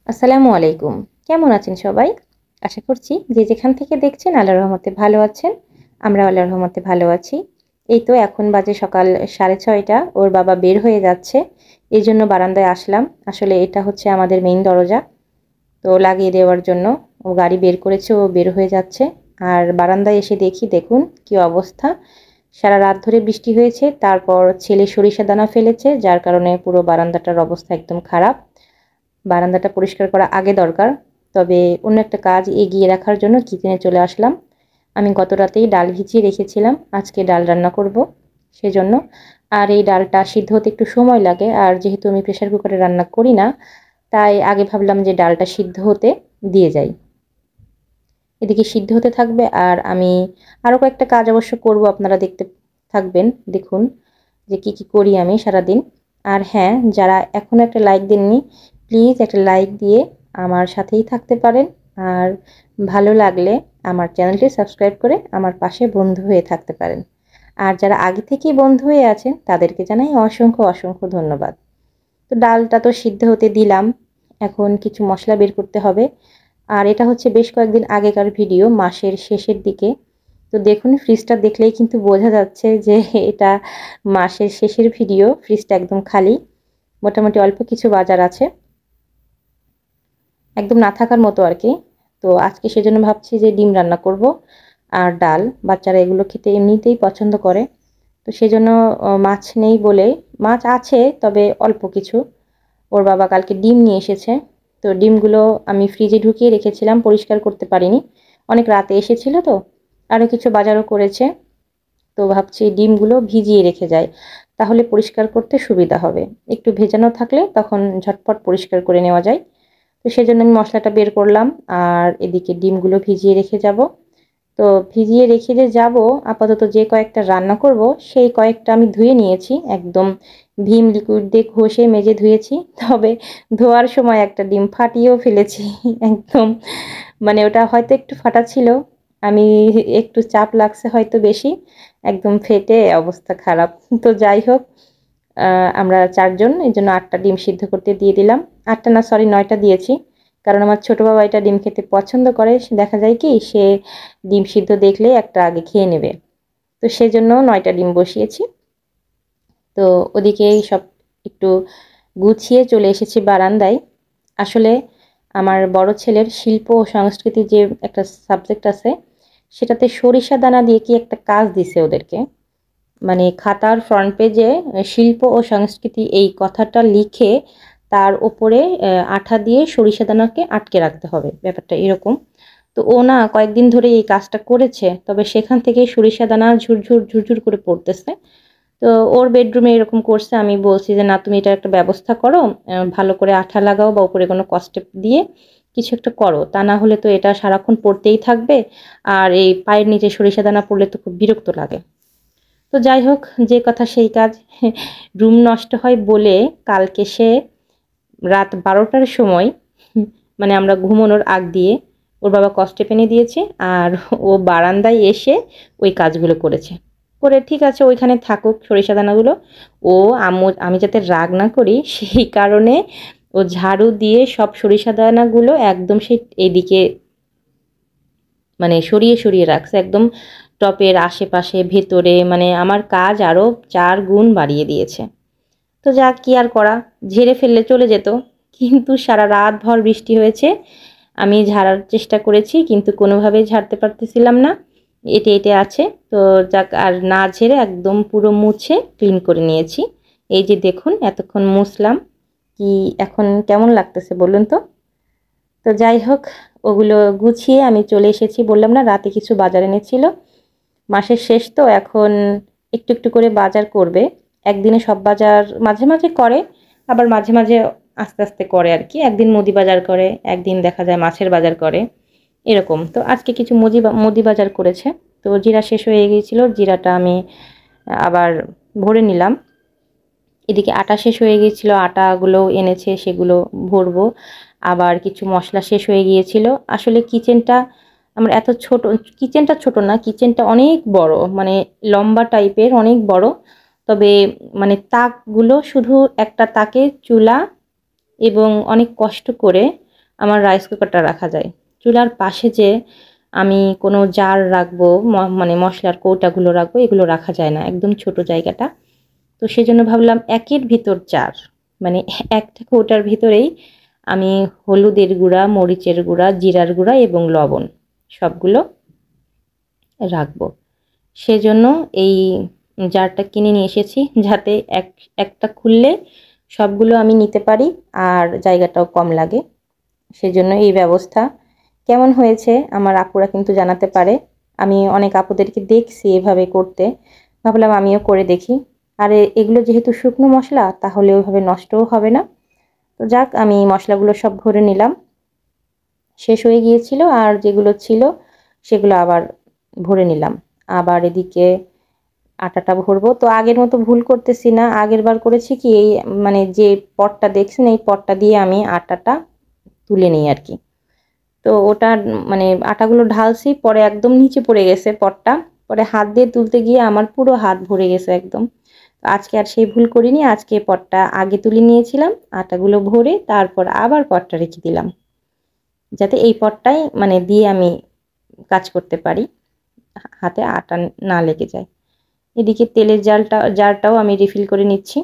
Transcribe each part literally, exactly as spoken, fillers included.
আসসালামু আলাইকুম। কেমন আছেন সবাই? আশা করছি যে যেখান থেকে দেখছেন আল্লাহর রহমতে ভালো আছেন। আমরাও আল্লাহর রহমতে ভালো আছি। এই তো এখন বাজে সকাল সাড়ে ছয়টা। ওর বাবা বের হয়ে যাচ্ছে। এজন্য বারান্দায় আসলাম। আসলে এটা হচ্ছে আমাদের মেইন দরজা। তো লাগিয়ে দেওয়ার জন্য ও গাড়ি বের করেছে, ও বের হয়ে যাচ্ছে। আর বারান্দায় এসে দেখি, দেখুন কি অবস্থা। সারা রাত ধরে বৃষ্টি হয়েছে। তারপর ছেলে সরিষা দানা ফেলেছে, যার কারণে পুরো বারান্দাটার অবস্থা একদম খারাপ। বারান্দাটা পরিষ্কার করা আগে দরকার। তবে অন্য একটা কাজ এগিয়ে রাখার জন্য কিচেনে চলে আসলাম। আমি গত রাতেই ডাল ভিজিয়ে রেখেছিলাম, আজকে ডাল রান্না করব সেজন্য। আর এই ডালটা সিদ্ধ হতে একটু সময় লাগে, আর যেহেতু আমি প্রেসার কুকারে রান্না করি না, তাই আগে ভাবলাম যে ডালটা সিদ্ধ হতে দিয়ে যাই। এদিকে সিদ্ধ হতে থাকবে আর আমি আরও কয়েকটা কাজ অবশ্য করব, আপনারা দেখতে থাকবেন। দেখুন যে কি কি করি আমি সারাদিন। আর হ্যাঁ, যারা এখনও একটা লাইক দেননি, প্লিজ একটা লাইক দিয়ে আমার সাথেই থাকতে পারেন। আর ভালো লাগলে আমার চ্যানেলটি সাবস্ক্রাইব করে আমার পাশে বন্ধু হয়ে থাকতে পারেন। আর যারা আগে থেকেই বন্ধু হয়ে আছেন তাদেরকে জানাই অসংখ্য অসংখ্য ধন্যবাদ। তো ডালটা তো সিদ্ধ হতে দিলাম, এখন কিছু মশলা বের করতে হবে। আর এটা হচ্ছে বেশ কয়েকদিন আগেকার ভিডিও, মাসের শেষের দিকে। তো দেখুন, ফ্রিজটা দেখলেই কিন্তু বোঝা যাচ্ছে যে এটা মাসের শেষের ভিডিও। ফ্রিজটা একদম খালি, মোটামুটি অল্প কিছু বাজার আছে, একদম না থাকার মতো আর কি। তো আজকে সেজন্য ভাবছি যে ডিম রান্না করব আর ডাল। বাচ্চারা এগুলো খেতে এমনিতেই পছন্দ করে। তো সেজন্য মাছ নেই বলে, মাছ আছে তবে অল্প কিছু। ওর বাবা কালকে ডিম নিয়ে এসেছে। তো ডিমগুলো আমি ফ্রিজে ঢুকিয়ে রেখেছিলাম, পরিষ্কার করতে পারিনি, অনেক রাতে এসেছিল তো। আরও কিছু বাজারও করেছে। তো ভাবছি ডিমগুলো ভিজিয়ে রেখে যাই, তাহলে পরিষ্কার করতে সুবিধা হবে। একটু ভেজানো থাকলে তখন ঝটপট পরিষ্কার করে নেওয়া যায়। তো সেজন্য আমি মশলাটা বের করলাম আর এদিকে ডিমগুলো ভিজিয়ে রেখে যাব। তো ভিজিয়ে রেখে যে যাব, আপাতত যে কয়েকটা রান্না করব সেই কয়েকটা আমি ধুয়ে নিয়েছি, একদম ভিম লিকুইড দিয়ে ঘষে মেজে ধুয়েছি। তবে ধোয়ার সময় একটা ডিম ফাটিয়েও ফেলেছি একদম, মানে ওটা হয়তো একটু ফাটা ছিল, আমি একটু চাপ লাগছে হয়তো বেশি, একদম ফেটে অবস্থা খারাপ। তো যাই হোক, আমরা চারজন, এই জন্য আটটা ডিম সিদ্ধ করতে দিয়ে দিলাম। আটটা না, সরি, নয়টা দিয়েছি। কারণ আমার ছোটো বাবা এটা ডিম খেতে পছন্দ করে। দেখা যায় কি, সে ডিম সিদ্ধ দেখলে একটা আগে খেয়ে নেবে। তো সেজন্য নয়টা ডিম বসিয়েছি। তো ওদিকে সব একটু গুছিয়ে চলে এসেছি বারান্দায়। আসলে আমার বড় ছেলের শিল্প ও সংস্কৃতি যে একটা সাবজেক্ট আছে, সেটাতে সরিষা দানা দিয়ে কি একটা কাজ দিছে ওদেরকে। মানে খাতার ফ্রন্ট পেজে শিল্প ও সংস্কৃতি এই কথাটা লিখে তার ওপরে আঠা দিয়ে সরিষা দানাকে আটকে রাখতে হবে, ব্যাপারটা এরকম। তো ও না কয়েকদিন ধরে এই কাজটা করেছে, তবে সেখান থেকে সরিষা দানা ঝুরঝুর ঝুরঝুর করে পড়তেছে। তো ওর বেডরুমে এরকম করছে, আমি বলছি যে না, তুমি এটা একটা ব্যবস্থা করো, ভালো করে আঠা লাগাও বা উপরে কোনো কস্টেপ দিয়ে কিছু একটা করো, তা না হলে তো এটা সারাক্ষণ পড়তেই থাকবে। আর এই পায়ের নিচে সরিষা দানা পড়লে তো খুব বিরক্ত লাগে। তো যাই হোক, যে কথা সেই কাজ। রুম নষ্ট হয় বলে কালকে সে রাত বারোটার সময়, মানে আমরা ঘুমানোর আগ দিয়ে, ওর বাবা কস্টেপ এনে দিয়েছে আর ও বারান্দায় এসে ওই কাজগুলো করেছে। করে ঠিক আছে, ওইখানে থাকুক সরিষা দানাগুলো। ও আম্মু, আমি যাতে রাগ না করি সেই কারণে ও ঝাড়ু দিয়ে সব সরিষা দানাগুলো একদম সেই এদিকে মানে সরিয়ে সরিয়ে রাখছে, একদম টপের আশেপাশে ভেতরে, মানে আমার কাজ আরও চার গুণ বাড়িয়ে দিয়েছে। তো যা কি আর করা, ঝেড়ে ফেললে চলে যেত, কিন্তু সারা রাত ভর বৃষ্টি হয়েছে। আমি ঝাড়ার চেষ্টা করেছি কিন্তু কোনোভাবেই ঝাড়তে পারতেছিলাম না, এটে এটে আছে। তো যাক, আর না ঝেড়ে একদম পুরো মুছে ক্লিন করে নিয়েছি। এই যে দেখুন, এতক্ষণ মুছলাম, কি এখন কেমন লাগতেছে বলুন তো। তো যাই হোক, ওগুলো গুছিয়ে আমি চলে এসেছি। বললাম না, রাতে কিছু বাজার এনেছিল। মাসের শেষ তো, এখন একটু একটু করে বাজার করবে। একদিনে সব বাজার মাঝে মাঝে করে, আবার মাঝে মাঝে আস্তে আস্তে করে আর কি। একদিন মুদি বাজার করে, একদিন দেখা যায় মাছের বাজার করে, এরকম। তো আজকে কিছু মুদি মুদি বাজার করেছে। তো জিরা শেষ হয়ে গিয়েছিল, জিরাটা আমি আবার ভরে নিলাম। এদিকে আটা শেষ হয়ে গিয়েছিল, আটাগুলো এনেছে, সেগুলো ভরবো। আবার কিছু মশলা শেষ হয়ে গিয়েছিল। আসলে কিচেনটা আমার এত ছোট, কিচেনটা ছোট না, কিচেনটা অনেক বড়, মানে লম্বা টাইপের, অনেক বড়। তবে মানে তাকগুলো শুধু একটা তাকে চুলা, এবং অনেক কষ্ট করে আমার রাইস কুকারটা রাখা যায়। চুলার পাশে যে আমি কোনো জার রাখবো, মানে মশলার কৌটাগুলো রাখবো, এগুলো রাখা যায় না, একদম ছোট জায়গাটা। তো সেজন্য ভাবলাম একের ভিতর চার, মানে একটা কৌটার ভিতরেই আমি হলুদের গুঁড়া, মরিচের গুঁড়া, জিরার গুঁড়া এবং লবণ সবগুলো রাখবো। সেজন্য এই জারটা কিনে নিয়ে এসেছি, যাতে এক একটা খুললে সবগুলো আমি নিতে পারি আর জায়গাটাও কম লাগে। সেজন্য এই ব্যবস্থা। কেমন হয়েছে আমার আপুরা কিন্তু জানাতে পারে। আমি অনেক আপুদেরকে দেখছি এভাবে করতে, ভাবলাম আমিও করে দেখি। আর এগুলো যেহেতু শুকনো মশলা, তাহলে ওইভাবে নষ্টও হবে না। তো যাক, আমি মশলাগুলো সব ভরে নিলাম। শেষ হয়ে গিয়েছিল আর যেগুলো ছিল সেগুলো আবার ভরে নিলাম। আবার এদিকে আটাটা ভরবো। তো আগের মতো ভুল করতেছি না। আগের বার করেছি কি, এই মানে যে পটটা দেখছেন এই পটটা দিয়ে আমি আটাটা তুলে নিই আর কি। তো ওটা মানে আটাগুলো ঢালছি, পরে একদম নিচে পড়ে গেছে পটটা, পরে হাত দিয়ে তুলতে গিয়ে আমার পুরো হাত ভরে গেছে একদম। আজকে আর সেই ভুল করিনি। আজকে পটটা আগে তুলে নিয়েছিলাম, আটাগুলো ভরে তারপর আবার পটটা রেখে দিলাম, যাতে এই পটটাই মানে দিয়ে আমি কাজ করতে পারি, হাতে আটা না লেগে যায়। এদিকে তেলের জালটা জারটাও আমি রিফিল করে নিচ্ছি।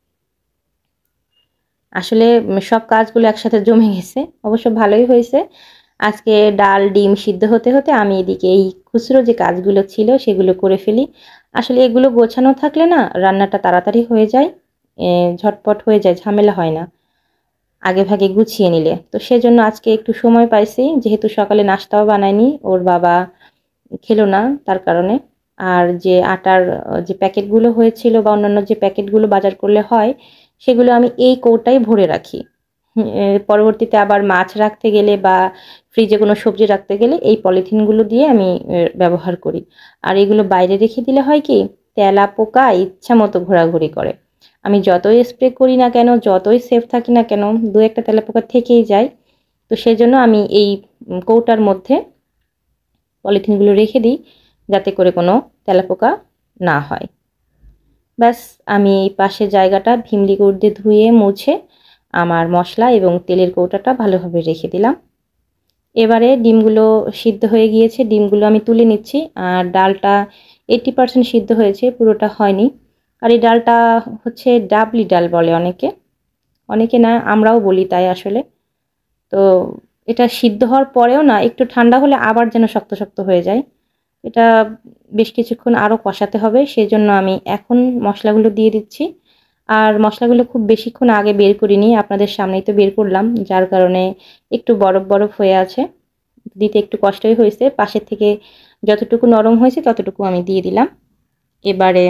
আসলে সব কাজগুলো একসাথে জমে গেছে, অবশ্য ভালোই হয়েছে। আজকে ডাল ডিম সিদ্ধ হতে হতে আমি এদিকে এই খুচরো যে কাজগুলো ছিল সেগুলো করে ফেলি। আসলে এগুলো গোছানো থাকলে না রান্নাটা তাড়াতাড়ি হয়ে যায়, ঝটপট হয়ে যায়, ঝামেলা হয় না আগে ভাগে গুছিয়ে নিলে। তো সেজন্য আজকে একটু সময় পাইছি, যেহেতু সকালে নাস্তাও বানাইনি, ওর বাবা খেলো না তার কারণে। আর যে আটার যে প্যাকেটগুলো হয়েছিল বা অন্যান্য যে প্যাকেটগুলো বাজার করলে হয়, সেগুলো আমি এই কৌটায় ভরে রাখি। পরবর্তীতে আবার মাছ রাখতে গেলে বা ফ্রিজে কোনো সবজি রাখতে গেলে এই পলিথিনগুলো দিয়ে আমি ব্যবহার করি। আর এগুলো বাইরে রেখে দিলে হয় কি, তেলা পোকা ইচ্ছা মতো ঘোরাঘুরি করে। আমি যতই স্প্রে করি না কেন, যতই সেফ থাকি না কেন, দু একটা তেলা পোকা থেকেই যায়। তো সেজন্য আমি এই কৌটার মধ্যে পলিথিনগুলো রেখে দিই, যাতে করে কোনো তেলাপোকা না হয়। ব্যাস, আমি এই পাশের জায়গাটা ভীম লিকুইড দিয়ে ধুয়ে মুছে আমার মশলা এবং তেলের কৌটাটা ভালোভাবে রেখে দিলাম। এবারে ডিমগুলো সিদ্ধ হয়ে গিয়েছে, ডিমগুলো আমি তুলে নিচ্ছি। আর ডালটা এইট্টি পার্সেন্ট সিদ্ধ হয়েছে, পুরোটা হয়নি। আর এই ডালটা হচ্ছে ডাবলি ডাল বলে অনেকে, অনেকে না আমরাও বলি তাই আসলে। তো এটা সিদ্ধ হওয়ার পরেও না একটু ঠান্ডা হলে আবার যেন শক্ত শক্ত হয়ে যায়। এটা বেশ কিছুক্ষণ আরও কষাতে হবে, সেজন্য আমি এখন মশলাগুলো দিয়ে দিচ্ছি। আর মশলাগুলো খুব বেশিক্ষণ আগে বের করিনি, আপনাদের সামনেই তো বের করলাম, যার কারণে একটু বরফ বরফ হয়ে আছে, দিতে একটু কষ্টই হয়েছে। পাশের থেকে যতটুকু নরম হয়েছে ততটুকু আমি দিয়ে দিলাম। এবারে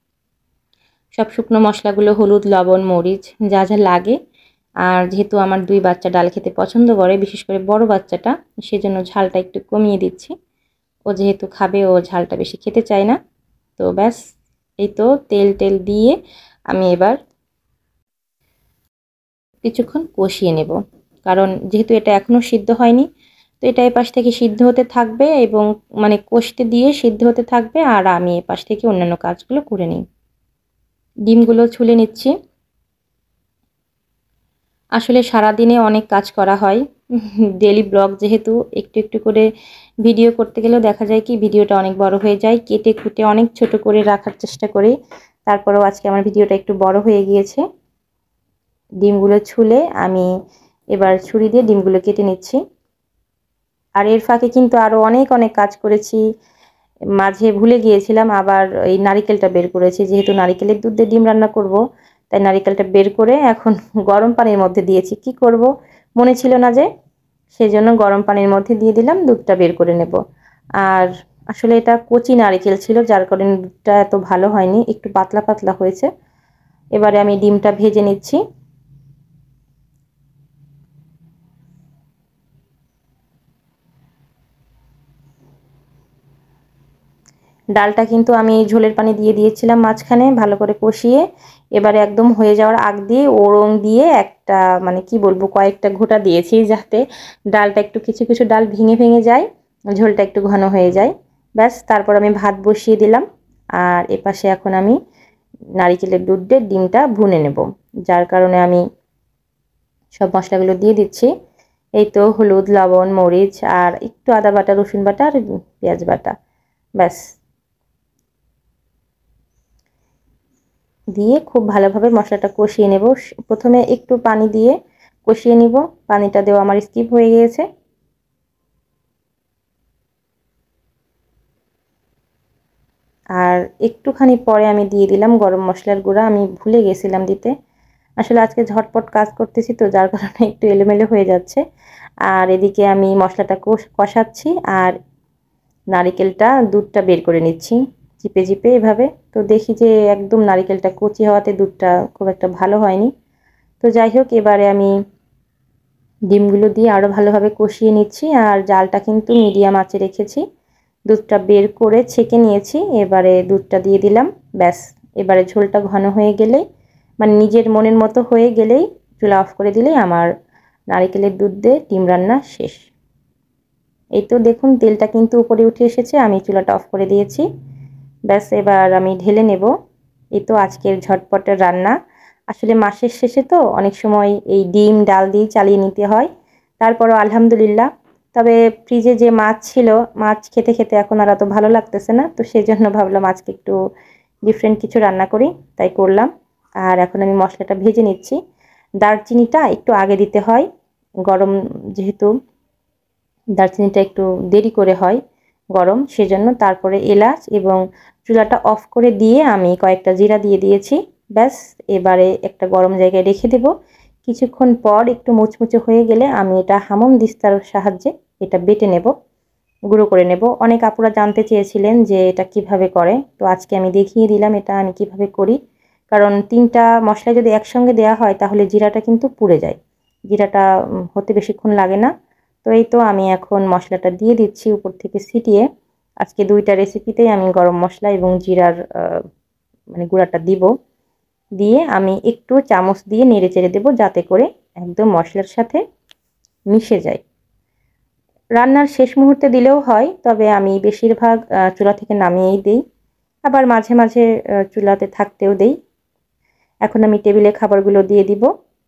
সব শুকনো মশলাগুলো, হলুদ লবণ মরিচ যা যা লাগে, আর যেহেতু আমার দুই বাচ্চা ডাল খেতে পছন্দ করে, বিশেষ করে বড় বাচ্চাটা, সেজন্য ঝালটা একটু কমিয়ে দিচ্ছি। ও যেহেতু খাবে, ও ঝালটা বেশি খেতে চায় না। তো ব্যাস, এই তো তেল টেল দিয়ে আমি এবার কিছুক্ষণ কষিয়ে নেব, কারণ যেহেতু এটা এখনও সিদ্ধ হয়নি। তো এটা এপাশ থেকে সিদ্ধ হতে থাকবে এবং মানে কষতে দিয়ে সিদ্ধ হতে থাকবে, আর আমি এপাশ থেকে অন্যান্য কাজগুলো করে নিই। ডিমগুলো ছুলে নিচ্ছি। আসলে সারাদিনে অনেক কাজ করা হয়, ডেলি ব্লগ যেহেতু, একটু একটু করে ভিডিও করতে গেলেও দেখা যায় কি ভিডিওটা অনেক বড় হয়ে যায়। কেটে কুটে অনেক ছোট করে রাখার চেষ্টা করি, তারপরেও আজকে আমার ভিডিওটা একটু বড় হয়ে গিয়েছে। ডিমগুলো ছুলে আমি এবার ছুরি দিয়ে ডিমগুলো কেটে নিচ্ছি। আর এর ফাঁকে কিন্তু আরও অনেক অনেক কাজ করেছি, মাঝে ভুলে গিয়েছিলাম। আবার এই নারিকেলটা বের করেছি, যেহেতু নারিকেলের দুধ দিয়ে ডিম রান্না করব, তাই নারিকেলটা বের করে এখন গরম পানির মধ্যে দিয়েছি। কি করব মনে ছিল না যে, সেজন্য গরম পানির মধ্যে দিয়ে দিলাম, দুধটা বের করে নেব। আর আসলে এটা কচি নারিকেল ছিল, যার কারণে দুধটা এত ভালো হয়নি, একটু পাতলা পাতলা হয়েছে। এবারে আমি ডিমটা ভেজে নিচ্ছি। ডালটা কিন্তু আমি ঝোলের পানি দিয়ে দিয়েছিলাম মাঝখানে ভালো করে কষিয়ে। এবারে একদম হয়ে যাওয়ার আগ দিয়ে ওড়ং দিয়ে একটা মানে কি বলবো কয়েকটা ঘোঁটা দিয়েছি, যাতে ডালটা একটু কিছু কিছু ডাল ভেঙে ভেঙে যায়, ঝোলটা একটু ঘন হয়ে যায়। ব্যাস, তারপর আমি ভাত বসিয়ে দিলাম। আর এপাশে এখন আমি নারিকেলের দুধ দিয়ে ডিমটা ভুনে নেব, যার কারণে আমি সব মশলাগুলো দিয়ে দিচ্ছি। এই তো হলুদ, লবণ, মরিচ আর একটু আদা বাটা, রসুন বাটা আর পেঁয়াজ বাটা, ব্যাস দিয়ে খুব ভালোভাবে মশলাটা কষিয়ে নেব। প্রথমে একটু পানি দিয়ে কষিয়ে নিব, পানিটা দেওয়া আমার স্কিপ হয়ে গিয়েছে। আর একটুখানি পরে আমি দিয়ে দিলাম গরম মশলার গুঁড়া, আমি ভুলে গেছিলাম দিতে। আসলে আজকে ঝটপট কাজ করতেছি তো যার কারণে একটু এলোমেলো হয়ে যাচ্ছে। আর এদিকে আমি মশলাটা কষাচ্ছি আর নারিকেলটা দুধটা বের করে নিচ্ছি চিপে চিপে এভাবে। তো দেখি যে একদম নারিকেলটা কচি হওয়াতে দুধটা খুব একটা ভালো হয়নি। তো যাই হোক, এবারে আমি ডিমগুলো দিয়ে আরও ভালোভাবে কষিয়ে নিচ্ছি আর জালটা কিন্তু মিডিয়াম আঁচে রেখেছি। দুধটা বের করে ছেঁকে নিয়েছি, এবারে দুধটা দিয়ে দিলাম। ব্যাস এবারে ঝোলটা ঘন হয়ে গেলেই, মানে নিজের মনের মতো হয়ে গেলেই চুলা অফ করে দিলেই আমার নারিকেলের দুধ দিয়ে ডিম রান্না শেষ। এই তো দেখুন তেলটা কিন্তু উপরে উঠে এসেছে, আমি চুলাটা অফ করে দিয়েছি। ব্যাস এবার আমি ঢেলে নেব। এই তো আজকের ঝটপটের রান্না। আসলে মাসের শেষে তো অনেক সময় এই ডিম ডাল দিয়ে চালিয়ে নিতে হয়, তারপরও আলহামদুলিল্লাহ। তবে ফ্রিজে যে মাছ ছিল, মাছ খেতে খেতে এখন আর অত ভালো লাগতেছে না, তো সেই জন্য ভাবলাম আজকে একটু ডিফারেন্ট কিছু রান্না করি, তাই করলাম। আর এখন আমি মশলাটা ভেজে নিচ্ছি। দারচিনিটা একটু আগে দিতে হয়, গরম যেহেতু দারচিনিটা একটু দেরি করে হয় গরম, সেজন্য। তারপরে এলাচ এবং চুলাটা অফ করে দিয়ে আমি কয়েকটা জিরা দিয়ে দিয়েছি। ব্যাস এবারে একটা গরম জায়গায় রেখে দেব। কিছুক্ষণ পর একটু মুচমুচে হয়ে গেলে আমি এটা হামম দিস্তার সাহায্যে এটা বেটে নেব, গুঁড়ো করে নেব। অনেক আপুরা জানতে চেয়েছিলেন যে এটা কিভাবে করে, তো আজকে আমি দেখিয়ে দিলাম এটা আমি কিভাবে করি। কারণ তিনটা মশলা যদি একসঙ্গে দেওয়া হয় তাহলে জিরাটা কিন্তু পুড়ে যায়, জিরাটা হতে বেশিক্ষণ লাগে না। তো এই তো আমি এখন মশলাটা দিয়ে দিচ্ছি উপর থেকে ছিটিয়ে। আজকে দুইটা রেসিপিতেই আমি গরম মশলা এবং জিরার মানে গুঁড়াটা দিব। দিয়ে আমি একটু চামচ দিয়ে নেড়ে চেড়ে দেবো যাতে করে একদম মশলার সাথে মিশে যায়। রান্নার শেষ মুহূর্তে দিলেও হয়, তবে আমি বেশিরভাগ চুলা থেকে নামিয়েই দিই, আবার মাঝে মাঝে চুলাতে থাকতেও দেই। এখন আমি টেবিলে খাবারগুলো দিয়ে দিব।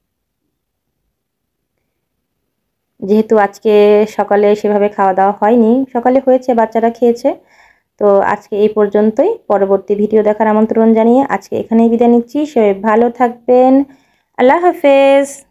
যেহেতু আজকে সকালে সেভাবে খাওয়া দাওয়া হয়নি, সকালে হয়েছে বাচ্চারা খেয়েছে। তো আজকে এই পর্যন্তই, পরবর্তী ভিডিও দেখার আমন্ত্রণ জানিয়ে আজকে এখানেই বিদায় নিচ্ছি। সবাই ভালো থাকবেন, আল্লাহ হাফেজ।